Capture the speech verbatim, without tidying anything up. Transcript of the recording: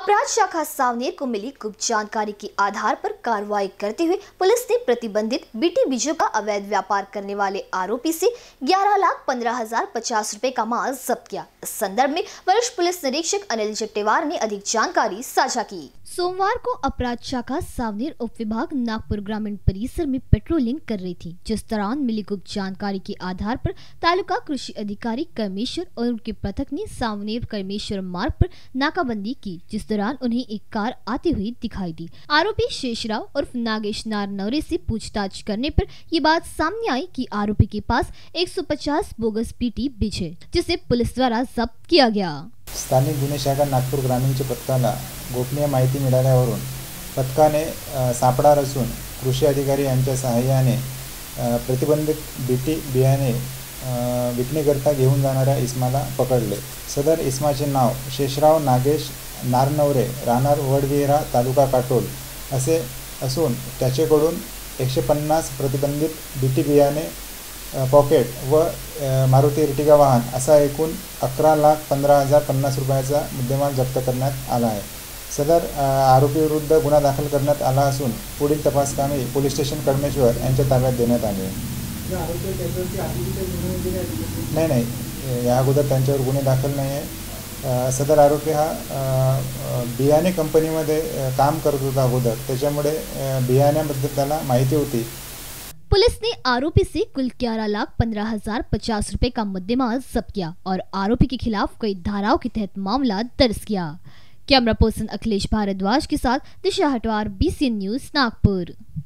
अपराध शाखा सावनेर को मिली गुप्त जानकारी के आधार पर कार्रवाई करते हुए पुलिस ने प्रतिबंधित बीटी बीजों का अवैध व्यापार करने वाले आरोपी से ग्यारह लाख पंद्रह हजार पचास रुपए का माल जब्त किया। इस संदर्भ में वरिष्ठ पुलिस निरीक्षक अनिल जट्टेवार ने अधिक जानकारी साझा की। सोमवार को अपराध शाखा सावनेर उप विभाग नागपुर ग्रामीण परिसर में पेट्रोलिंग कर रही थी, जिस दौरान मिली गुप्त जानकारी के आधार पर तालुका कृषि अधिकारी करमेश्वर और उनके पथक ने सावनेर करमेश्वर मार्ग पर नाकाबंदी की, जिस दौरान उन्हें एक कार आती हुई दिखाई दी। आरोपी शेषराव उर्फ नागेश नारनौरे से पूछताछ करने पर ये बात सामने आई कि आरोपी के पास एक सौ पचास बोगस बीटी बीज है, जिसे पुलिस द्वारा जब्त किया गया। स्थानिक गुन्हे शाखा नागपूर ग्रामीणच्या पथकाला गोपनीय माहिती मिळाल्यावरून पथकाने सापळा रचून कृषी अधिकारी यांच्या सहाय्याने प्रतिबंधित बीटी बियाणे विकण्याकरता घेऊन जाणाऱ्या इसमाला पकडले। सदर इसमाचे नाव शेषराव नागेश नारनवरे, राहणार वडविरा, तालुका काटोल असे असून त्याच्याकडून एकशे पन्नास प्रतिबंधित बीटी बियाणे पॉकेट व मारुती एर्टिगा वाहन असा एकूण अकरा लाख पंधरा हजार पन्नास रुपयाचा मुद्देमाल जप्त करण्यात आला आहे। सदर आरोपी विरुद्ध गुन्हा दाखल करण्यात आला असून पुढील तपास कामे पोलीस स्टेशन करमेश्वर यांच्या ताब्यात देण्यात आले आहे। नाही नाही या अगोदर त्यांच्यावर गुन्हे दाखल नाही आहे। सदर आरोपी हा बियाणे कंपनीमध्ये काम करत होता अगोदर, त्याच्यामुळे बियाण्याबद्दल त्याला माहिती होती। पुलिस ने आरोपी से कुल ग्यारह लाख पंद्रह हजार पचास रुपए का मुद्देमाल जब्त किया और आरोपी के खिलाफ कई धाराओं के तहत मामला दर्ज किया। कैमरा पर्सन अखिलेश भारद्वाज के साथ Disha Hatwar, B C N news, Nagpur.